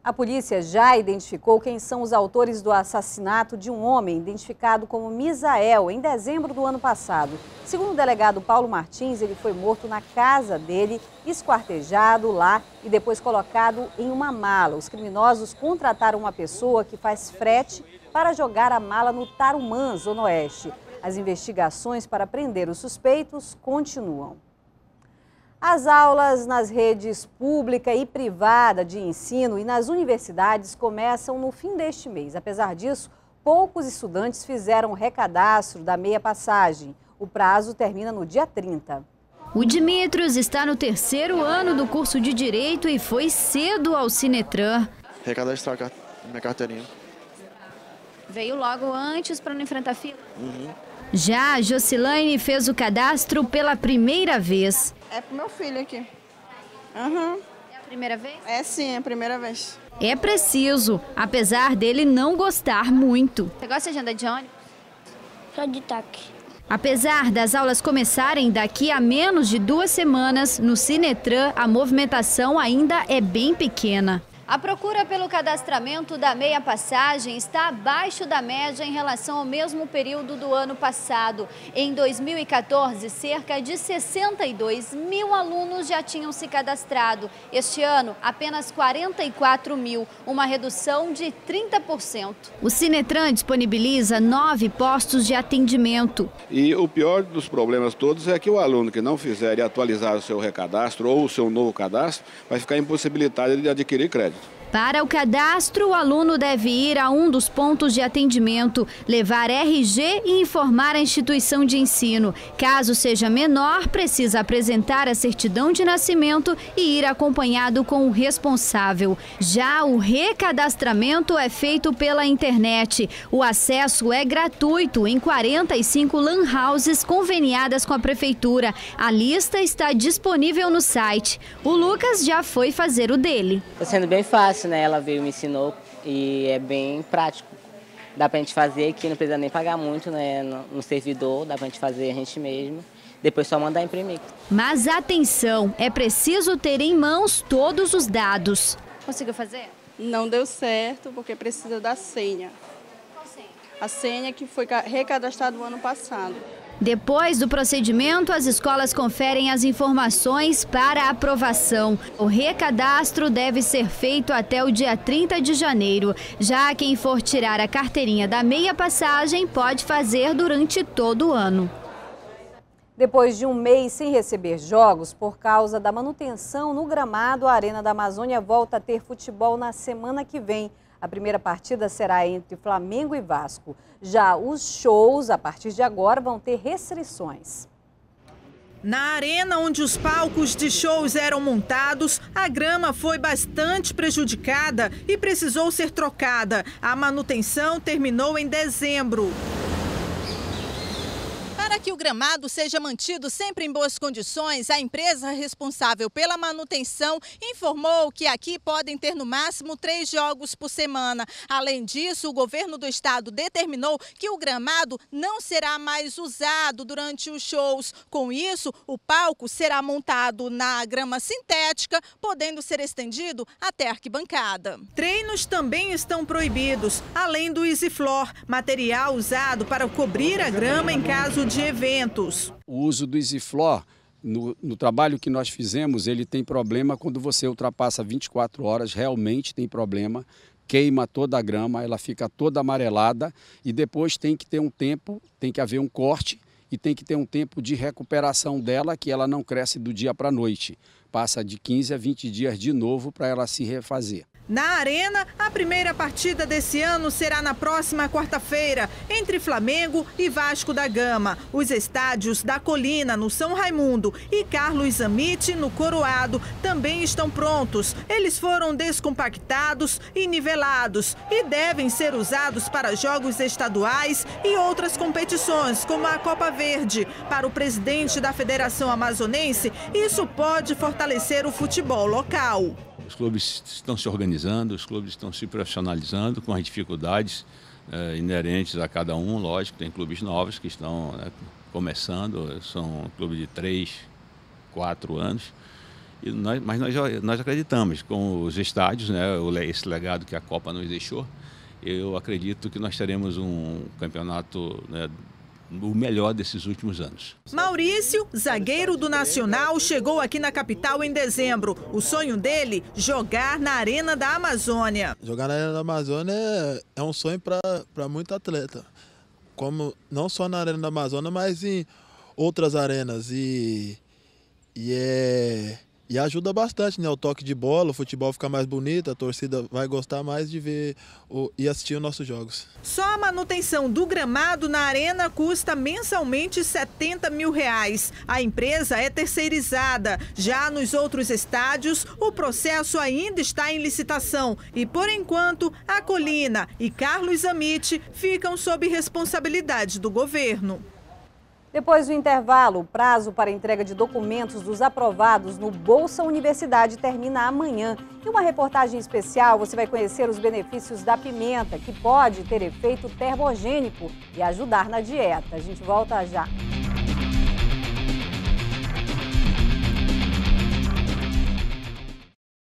A polícia já identificou quem são os autores do assassinato de um homem identificado como Misael em dezembro do ano passado. Segundo o delegado Paulo Martins, ele foi morto na casa dele, esquartejado lá e depois colocado em uma mala. Os criminosos contrataram uma pessoa que faz frete para jogar a mala no Tarumã, Zona Oeste. As investigações para prender os suspeitos continuam. As aulas nas redes pública e privada de ensino e nas universidades começam no fim deste mês. Apesar disso, poucos estudantes fizeram o recadastro da meia passagem. O prazo termina no dia 30. O Dimitrios está no 3º ano do curso de Direito e foi cedo ao Sinetran. Recadastrar minha carteirinha. Veio logo antes para não enfrentar fila? Já a Jocilane fez o cadastro pela primeira vez. É pro meu filho aqui. É a primeira vez? É sim, é a primeira vez. É preciso, apesar dele não gostar muito. Você gosta de andar de ônibus? Só de táxi. Apesar das aulas começarem daqui a menos de 2 semanas, no Sinetran a movimentação ainda é bem pequena. A procura pelo cadastramento da meia passagem está abaixo da média em relação ao mesmo período do ano passado. Em 2014, cerca de 62 mil alunos já tinham se cadastrado. Este ano, apenas 44 mil, uma redução de 30%. O Sinetran disponibiliza 9 postos de atendimento. E o pior dos problemas todos é que o aluno que não fizer e atualizar o seu recadastro ou o seu novo cadastro vai ficar impossibilitado de adquirir crédito. Para o cadastro, o aluno deve ir a um dos pontos de atendimento, levar RG e informar a instituição de ensino. Caso seja menor, precisa apresentar a certidão de nascimento e ir acompanhado com o responsável. Já o recadastramento é feito pela internet. O acesso é gratuito em 45 lan houses conveniadas com a prefeitura. A lista está disponível no site. O Lucas já foi fazer o dele. Está sendo bem fácil. Ela veio, me ensinou e é bem prático. Dá pra gente fazer aqui, não precisa nem pagar muito, né? No servidor, dá pra gente fazer a gente mesmo. Depois só mandar imprimir. Mas atenção, é preciso ter em mãos todos os dados. Conseguiu fazer? Não deu certo porque precisa da senha. Qual senha? A senha que foi recadastrada no ano passado. Depois do procedimento, as escolas conferem as informações para a aprovação. O recadastro deve ser feito até o dia 30 de janeiro. Já quem for tirar a carteirinha da meia passagem pode fazer durante todo o ano. Depois de um mês sem receber jogos por causa da manutenção no gramado, a Arena da Amazônia volta a ter futebol na semana que vem. A primeira partida será entre Flamengo e Vasco. Já os shows, a partir de agora, vão ter restrições. Na arena onde os palcos de shows eram montados, a grama foi bastante prejudicada e precisou ser trocada. A manutenção terminou em dezembro. Para que o gramado seja mantido sempre em boas condições, a empresa responsável pela manutenção informou que aqui podem ter no máximo 3 jogos por semana. Além disso, o governo do estado determinou que o gramado não será mais usado durante os shows. Com isso, o palco será montado na grama sintética, podendo ser estendido até a arquibancada. Treinos também estão proibidos, além do EasyFloor, material usado para cobrir a grama em caso de eventos. O uso do EasyFloor, no trabalho que nós fizemos, ele tem problema quando você ultrapassa 24 horas, realmente tem problema, queima toda a grama, ela fica toda amarelada e depois tem que ter um tempo, tem que haver um corte e tem que ter um tempo de recuperação dela, que ela não cresce do dia para a noite. Passa de 15 a 20 dias de novo para ela se refazer. Na Arena, a primeira partida desse ano será na próxima quarta-feira, entre Flamengo e Vasco da Gama. Os estádios da Colina, no São Raimundo, e Carlos Amite, no Coroado, também estão prontos. Eles foram descompactados e nivelados e devem ser usados para jogos estaduais e outras competições, como a Copa Verde. Para o presidente da Federação Amazonense, isso pode fortalecer o futebol local. Os clubes estão se organizando, os clubes estão se profissionalizando com as dificuldades inerentes a cada um. Lógico, tem clubes novos que estão começando, são clubes de 3, 4 anos. Mas nós acreditamos, com os estádios, né, esse legado que a Copa nos deixou, eu acredito que nós teremos um campeonato, né, o melhor desses últimos anos. Maurício, zagueiro do Nacional, chegou aqui na capital em dezembro. O sonho dele, jogar na Arena da Amazônia. Jogar na Arena da Amazônia é um sonho para muito atleta. Como não só na Arena da Amazônia, mas em outras arenas. E ajuda bastante, né? O toque de bola, o futebol fica mais bonito, a torcida vai gostar mais de ver e assistir os nossos jogos. Só a manutenção do gramado na arena custa mensalmente R$70 mil. A empresa é terceirizada. Já nos outros estádios, o processo ainda está em licitação. E, por enquanto, a Colina e Carlos Amit ficam sob responsabilidade do governo. Depois do intervalo, o prazo para entrega de documentos dos aprovados no Bolsa Universidade termina amanhã. Em uma reportagem especial, você vai conhecer os benefícios da pimenta, que pode ter efeito termogênico e ajudar na dieta. A gente volta já.